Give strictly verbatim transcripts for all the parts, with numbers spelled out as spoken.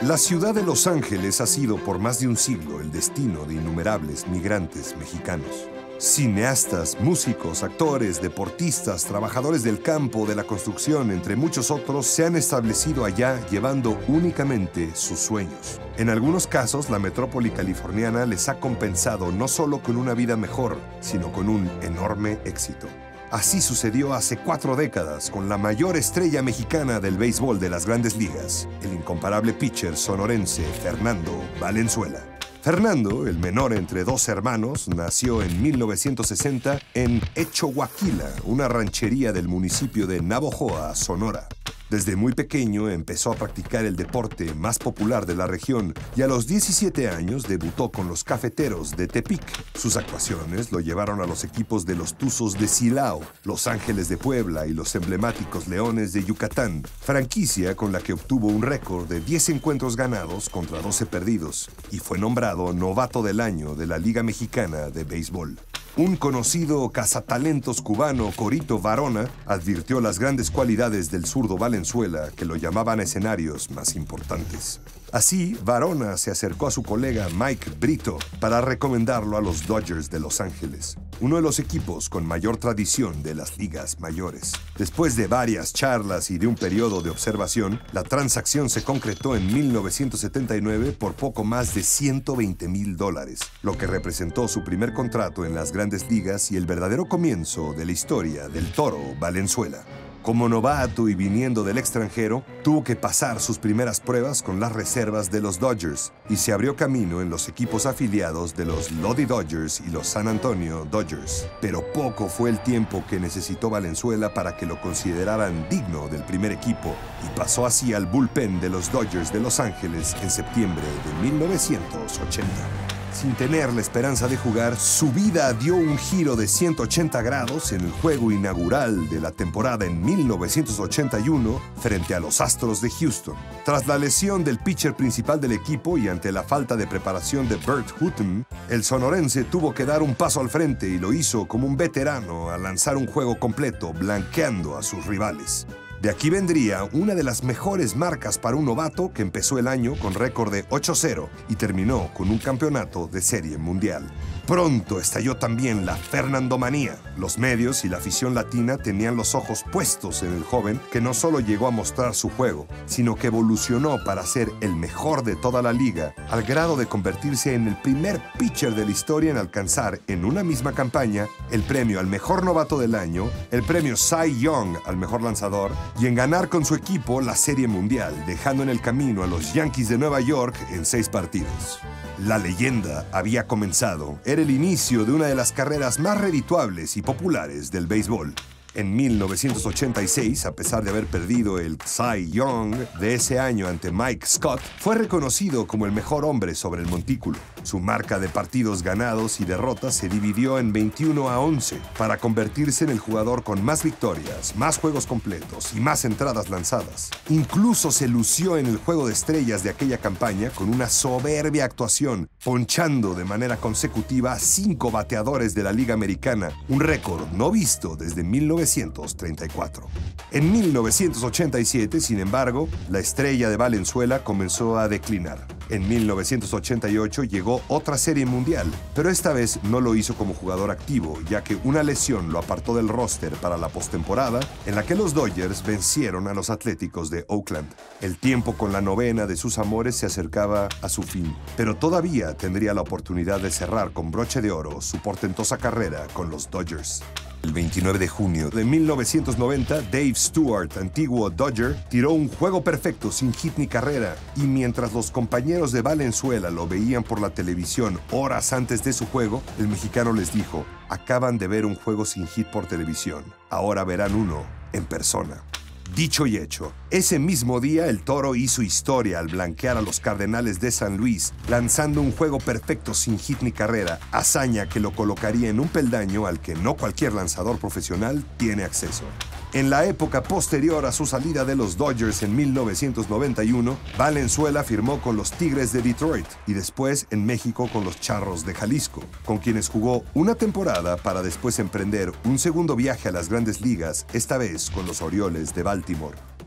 La ciudad de Los Ángeles ha sido por más de un siglo el destino de innumerables migrantes mexicanos. Cineastas, músicos, actores, deportistas, trabajadores del campo, de la construcción, entre muchos otros, se han establecido allá llevando únicamente sus sueños. En algunos casos, la metrópoli californiana les ha compensado no solo con una vida mejor, sino con un enorme éxito. Así sucedió hace cuatro décadas con la mayor estrella mexicana del béisbol de las Grandes Ligas, el incomparable pitcher sonorense Fernando Valenzuela. Fernando, el menor entre dos hermanos, nació en mil novecientos sesenta en Echohuaquila, una ranchería del municipio de Navojoa, Sonora. Desde muy pequeño empezó a practicar el deporte más popular de la región y a los diecisiete años debutó con los Cafeteros de Tepic. Sus actuaciones lo llevaron a los equipos de los Tuzos de Silao, Los Ángeles de Puebla y los emblemáticos Leones de Yucatán, franquicia con la que obtuvo un récord de diez encuentros ganados contra doce perdidos y fue nombrado Novato del Año de la Liga Mexicana de Béisbol. Un conocido cazatalentos cubano, Corito Varona, advirtió las grandes cualidades del zurdo Valenzuela, que lo llamaban a escenarios más importantes. Así, Varona se acercó a su colega Mike Brito para recomendarlo a los Dodgers de Los Ángeles, uno de los equipos con mayor tradición de las ligas mayores. Después de varias charlas y de un periodo de observación, la transacción se concretó en mil novecientos setenta y nueve por poco más de ciento veinte mil dólares, lo que representó su primer contrato en las Grandes Ligas y el verdadero comienzo de la historia del Toro Valenzuela. Como novato y viniendo del extranjero, tuvo que pasar sus primeras pruebas con las reservas de los Dodgers y se abrió camino en los equipos afiliados de los Lodi Dodgers y los San Antonio Dodgers. Pero poco fue el tiempo que necesitó Valenzuela para que lo consideraran digno del primer equipo y pasó así al bullpen de los Dodgers de Los Ángeles en septiembre de mil novecientos ochenta. Sin tener la esperanza de jugar, su vida dio un giro de ciento ochenta grados en el juego inaugural de la temporada en mil novecientos ochenta y uno frente a los Astros de Houston. Tras la lesión del pitcher principal del equipo y ante la falta de preparación de Bert Hutton, el sonorense tuvo que dar un paso al frente y lo hizo como un veterano al lanzar un juego completo, blanqueando a sus rivales. De aquí vendría una de las mejores marcas para un novato que empezó el año con récord de ocho cero y terminó con un campeonato de Serie Mundial. Pronto estalló también la Fernandomanía. Los medios y la afición latina tenían los ojos puestos en el joven que no solo llegó a mostrar su juego, sino que evolucionó para ser el mejor de toda la liga, al grado de convertirse en el primer pitcher de la historia en alcanzar en una misma campaña el premio al mejor novato del año, el premio Cy Young al mejor lanzador y en ganar con su equipo la Serie Mundial, dejando en el camino a los Yankees de Nueva York en seis partidos. La leyenda había comenzado. Era el inicio de una de las carreras más redituables y populares del béisbol. En mil novecientos ochenta y seis, a pesar de haber perdido el Cy Young de ese año ante Mike Scott, fue reconocido como el mejor hombre sobre el montículo. Su marca de partidos ganados y derrotas se dividió en veintiuno a once para convertirse en el jugador con más victorias, más juegos completos y más entradas lanzadas. Incluso se lució en el juego de estrellas de aquella campaña con una soberbia actuación, ponchando de manera consecutiva a cinco bateadores de la Liga Americana, un récord no visto desde mil novecientos treinta y cuatro. En mil novecientos ochenta y siete, sin embargo, la estrella de Valenzuela comenzó a declinar. En mil novecientos ochenta y ocho llegó otra Serie Mundial, pero esta vez no lo hizo como jugador activo, ya que una lesión lo apartó del roster para la postemporada, en la que los Dodgers vencieron a los Atléticos de Oakland. El tiempo con la novena de sus amores se acercaba a su fin, pero todavía tendría la oportunidad de cerrar con broche de oro su portentosa carrera con los Dodgers. El veintinueve de junio de mil novecientos noventa, Dave Stewart, antiguo Dodger, tiró un juego perfecto sin hit ni carrera, y mientras los compañeros de Valenzuela lo veían por la televisión horas antes de su juego, el mexicano les dijo: acaban de ver un juego sin hit por televisión, ahora verán uno en persona. Dicho y hecho, ese mismo día el Toro hizo historia al blanquear a los Cardenales de San Luis, lanzando un juego perfecto sin hit ni carrera, hazaña que lo colocaría en un peldaño al que no cualquier lanzador profesional tiene acceso. En la época posterior a su salida de los Dodgers en mil novecientos noventa y uno, Valenzuela firmó con los Tigres de Detroit y después en México con los Charros de Jalisco, con quienes jugó una temporada para después emprender un segundo viaje a las Grandes Ligas, esta vez con los Orioles de Baltimore.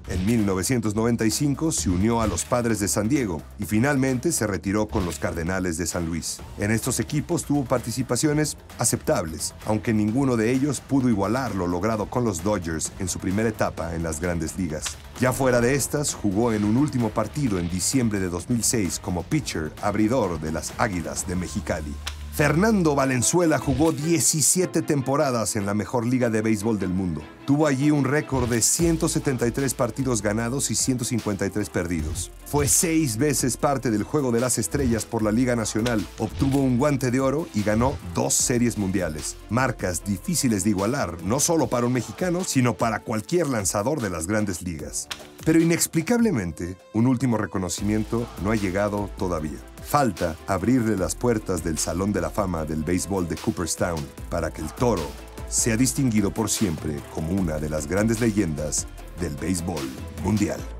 En mil novecientos noventa y cinco se unió a los Padres de San Diego y finalmente se retiró con los Cardenales de San Luis. En estos equipos tuvo participaciones aceptables, aunque ninguno de ellos pudo igualar lo logrado con los Dodgers en su primera etapa en las Grandes Ligas. Ya fuera de estas, jugó en un último partido en diciembre de dos mil seis como pitcher abridor de las Águilas de Mexicali. Fernando Valenzuela jugó diecisiete temporadas en la mejor liga de béisbol del mundo. Tuvo allí un récord de ciento setenta y tres partidos ganados y ciento cincuenta y tres perdidos. Fue seis veces parte del Juego de las Estrellas por la Liga Nacional, obtuvo un Guante de Oro y ganó dos series mundiales. Marcas difíciles de igualar, no solo para un mexicano, sino para cualquier lanzador de las Grandes Ligas. Pero inexplicablemente, un último reconocimiento no ha llegado todavía. Falta abrirle las puertas del Salón de la Fama del béisbol de Cooperstown para que el Toro sea distinguido por siempre como una de las grandes leyendas del béisbol mundial.